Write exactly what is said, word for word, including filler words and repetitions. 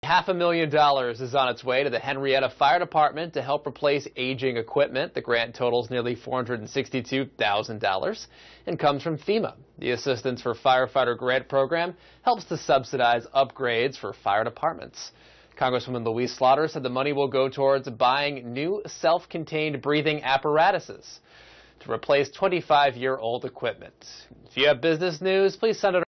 Half a million dollars is on its way to the Henrietta Fire Department to help replace aging equipment. The grant totals nearly four hundred sixty-two thousand dollars and comes from FEMA. The Assistance for Firefighter Grant program helps to subsidize upgrades for fire departments. Congresswoman Louise Slaughter said the money will go towards buying new self-contained breathing apparatuses to replace twenty-five year old equipment. If you have business news, please send it